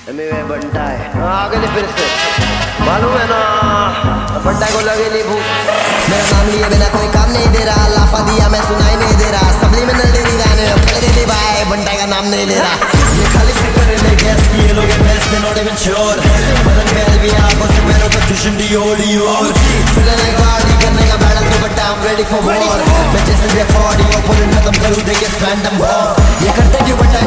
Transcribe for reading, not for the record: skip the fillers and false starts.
में बंटा है आगे फिर से मालूम है ना बंटा को लगे नहीं भूख। मेरा नाम लिए बिना कोई काम नहीं दे रहा, लाफा दिया मैं सुनाई नहीं दे रहा, सबली में नल दे रही गाने खड़े दे भाई बंटा का नाम नहीं ले रहा। ये खाली से करे ले गैस की ये लोग best they not even sure, बदन पे भी आंखों से मेरे को ट्यूशन दी ओडी और फिलहाल गाड़ी करने का बैटल तो but I am ready for war. मैं जैसे जे 40 ओपोनेंट खत्म करूं देंगे रैंडम वॉर। ये करते क्यों बंटा